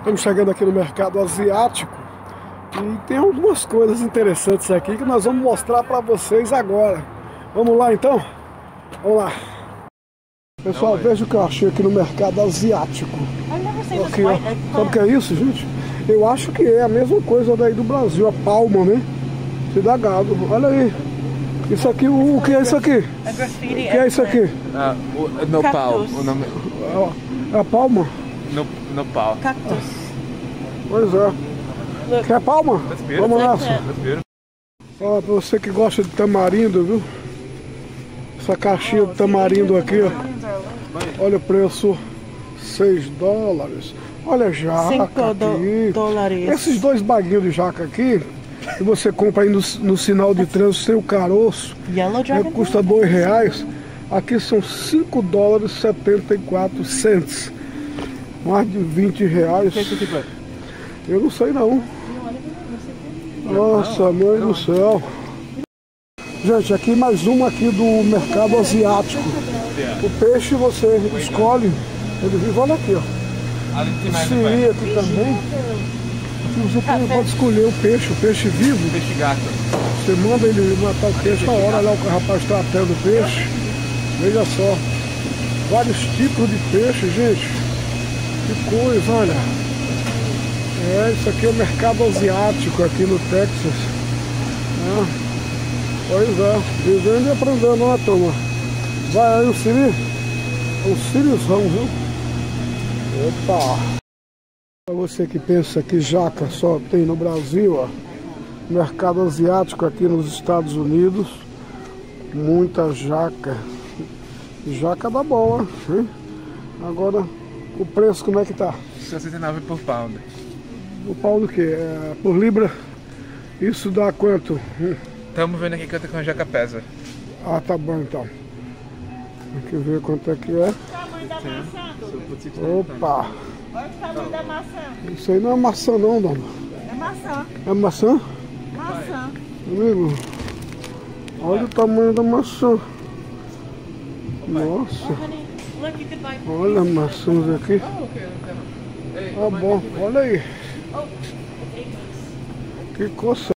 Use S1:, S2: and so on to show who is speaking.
S1: Estamos chegando aqui no mercado asiático e tem algumas coisas interessantes aqui que nós vamos mostrar para vocês agora. Vamos lá então? Vamos lá. Pessoal, veja o que eu achei aqui no mercado asiático. Aqui, ó. Sabe o que é isso, gente? Eu acho que é a mesma coisa daí do Brasil, a palma, né? Se dá gado. Olha aí. Isso aqui, o que é isso aqui? O que é isso aqui?
S2: No pau. O nome...
S1: É a palma?
S2: No pau.
S3: Cactus.
S1: Pois é. Quer palma? Vamos nessa. Ó, pra você que gosta de tamarindo, viu? Essa caixinha de tamarindo aqui, ó. Olha o preço, 6 dólares. Olha a jaca
S3: 5
S1: aqui.
S3: dólares.
S1: Esses dois baguinhos de jaca aqui, que você compra aí no sinal de trânsito sem o caroço, custa R$2. Aqui são 5 dólares 74 cents. Mais de R$20. Eu não sei não. Nossa, mãe do céu. Gente, aqui mais uma aqui do mercado asiático. O peixe você escolhe, ele vive, olha aqui, ó. O siri aqui também. Aqui você pode escolher o peixe vivo.
S2: Peixe gato.
S1: Você manda ele matar o peixe na hora, lá o rapaz está atendo o peixe. Veja só. Vários tipos de peixe, gente. Que coisa, olha. Isso aqui é o mercado asiático aqui no Texas. Pois é, vivendo e aprendendo, né, turma? Vai aí o siri. É um sirizão, viu? Opa! Para você que pensa que jaca só tem no Brasil, ó. Mercado asiático aqui nos Estados Unidos. Muita jaca. Jaca dá boa, hein? Agora, o preço como é que tá?
S2: 69 por pound.
S1: O pau do que? Por libra? Isso dá quanto?
S2: Estamos vendo aqui quanto que uma jaca pesa.
S1: Ah, tá bom então. Tem que ver quanto é que é.
S4: O tamanho da maçã.
S1: Opa!
S4: Olha o tamanho da maçã.
S1: Isso aí não é maçã não, dona.
S4: É maçã.
S1: É maçã?
S4: Maçã.
S1: Amigo, olha o tamanho da maçã. Nossa. Olha as maçãs aqui. Tá bom, olha aí. Que coisa.